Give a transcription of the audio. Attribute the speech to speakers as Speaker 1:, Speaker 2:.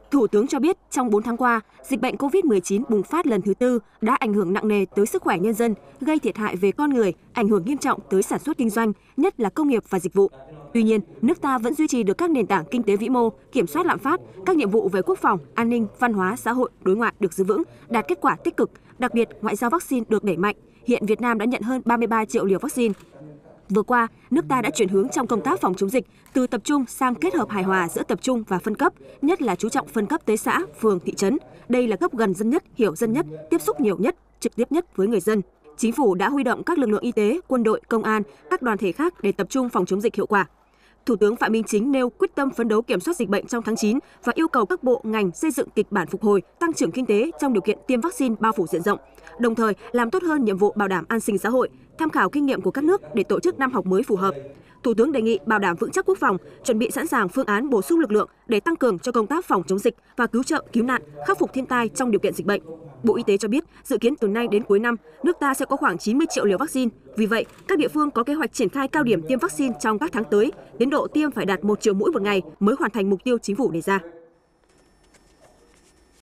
Speaker 1: Thủ tướng cho biết trong 4 tháng qua, dịch bệnh COVID-19 bùng phát lần thứ tư đã ảnh hưởng nặng nề tới sức khỏe nhân dân, gây thiệt hại về con người, ảnh hưởng nghiêm trọng tới sản xuất kinh doanh, nhất là công nghiệp và dịch vụ. Tuy nhiên, nước ta vẫn duy trì được các nền tảng kinh tế vĩ mô, kiểm soát lạm phát, các nhiệm vụ về quốc phòng, an ninh, văn hóa, xã hội, đối ngoại được giữ vững, đạt kết quả tích cực, đặc biệt ngoại giao vaccine được đẩy mạnh. Hiện Việt Nam đã nhận hơn 33 triệu liều vaccine. Vừa qua, nước ta đã chuyển hướng trong công tác phòng chống dịch từ tập trung sang kết hợp hài hòa giữa tập trung và phân cấp, nhất là chú trọng phân cấp tới xã, phường, thị trấn. Đây là cấp gần dân nhất, hiểu dân nhất, tiếp xúc nhiều nhất, trực tiếp nhất với người dân. Chính phủ đã huy động các lực lượng y tế, quân đội, công an, các đoàn thể khác để tập trung phòng chống dịch hiệu quả. Thủ tướng Phạm Minh Chính nêu quyết tâm phấn đấu kiểm soát dịch bệnh trong tháng 9 và yêu cầu các bộ, ngành xây dựng kịch bản phục hồi, tăng trưởng kinh tế trong điều kiện tiêm vaccine bao phủ diện rộng, đồng thời làm tốt hơn nhiệm vụ bảo đảm an sinh xã hội, tham khảo kinh nghiệm của các nước để tổ chức năm học mới phù hợp. Thủ tướng đề nghị bảo đảm vững chắc quốc phòng, chuẩn bị sẵn sàng phương án bổ sung lực lượng để tăng cường cho công tác phòng chống dịch và cứu trợ, cứu nạn, khắc phục thiên tai trong điều kiện dịch bệnh. Bộ Y tế cho biết, dự kiến từ nay đến cuối năm, nước ta sẽ có khoảng 90 triệu liều vaccine. Vì vậy, các địa phương có kế hoạch triển khai cao điểm tiêm vaccine trong các tháng tới. Tiến độ tiêm phải đạt 1 triệu mũi một ngày mới hoàn thành mục tiêu chính phủ đề ra.